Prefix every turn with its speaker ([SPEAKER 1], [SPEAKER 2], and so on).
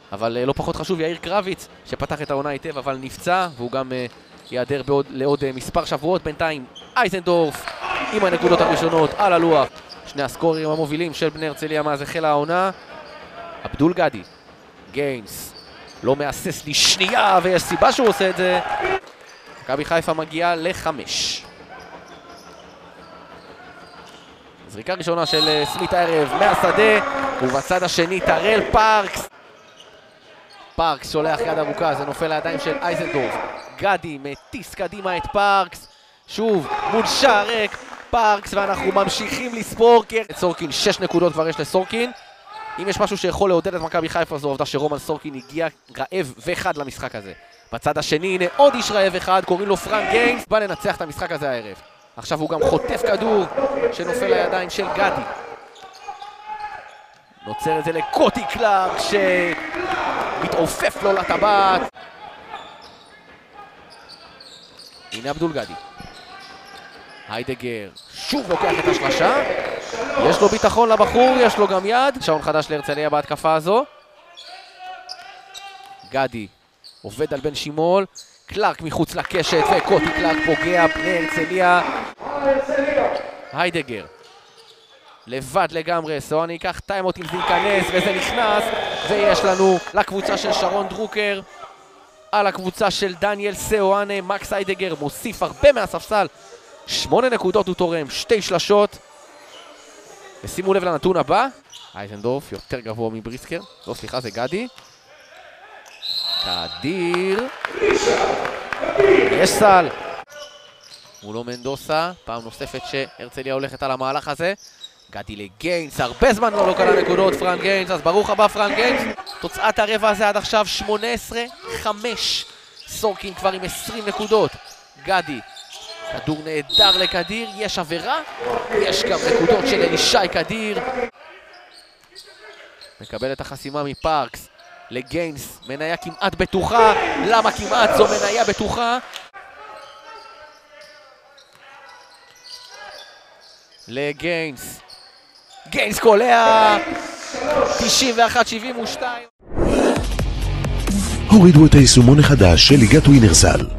[SPEAKER 1] אבל לא פחות חשוב, יאיר קרביץ, שפתח את העונה היטב, אבל נפצע, והוא גם ייעדר לעוד מספר שבועות. בינתיים אייזנדורף עם הנקודות הראשונות על הלוח. שני הסקוררים המובילים של בני הרצליה מאז החלה העונה. עבדול גדי, גיינס, לא מאסס לי שנייה, ויש סיבה שהוא עושה את זה. מכבי חיפה מגיעה ל5. זריקה ראשונה של סמית הערב מהשדה, ובצד השני טרל פארקס. פארקס שולח יד ארוכה, זה נופל לידיים של אייזנדורף. גדי מטיס קדימה את פארקס, שוב מול שער ריק פארקס, ואנחנו ממשיכים לספור. את סורקין, 6 נקודות כבר יש לסורקין. אם יש משהו שיכול לעודד את מכבי חיפה, זו העובדה שרומן סורקין הגיע רעב וחד למשחק הזה. בצד השני, הנה עוד איש רעב אחד, קוראים לו פרנק גיינס, בא לנצח את המשחק הזה הערב. עכשיו הוא גם חוטף כדור שנופל לידיים של גדי. נוצר את זה לקוטי קלארק שמתעופף לו לטבעת. הנה עבדול גדי. היידגר שוב לוקח את השלשה. יש לו ביטחון לבחור, יש לו גם יד. שעון חדש להרצליה בהתקפה הזו. גדי עובד על בן שימול. קלארק מחוץ לקשת, וקוטי קלארק פוגע. בני הרצליה. היידגר לבד לגמרי, סואני ייקח טיימות אם זה ייכנס, וזה נכנס, ויש לנו לקבוצה של שרון דרוקר על הקבוצה של דניאל סואנה. מקס היידגר מוסיף הרבה מהספסל, 8 נקודות הוא תורם, 2 שלשות. ושימו לב לנתון הבא, אייזנדורף יותר גבוה מבריסקר, לא סליחה זה גדי. קדיר, יש סל מולו מנדוסה, פעם נוספת שהרצליה הולכת על המהלך הזה. גדי לגיינס, הרבה זמן לא קלה נקודות פרנק גיינס, אז ברוך הבא פרנק גיינס. תוצאת הרבע הזה עד עכשיו 18-5, סורקין כבר עם 20 נקודות. גדי, כדור נהדר לקדיר, יש עבירה, יש גם נקודות של אלישי קדיר. מקבל את החסימה מפארקס לגיינס, מניה כמעט בטוחה. למה כמעט? זו מניה בטוחה. לגיינס, גיינס קולע, 91-72.
[SPEAKER 2] הורידו את היישומון החדש של ליגת ווינרסל.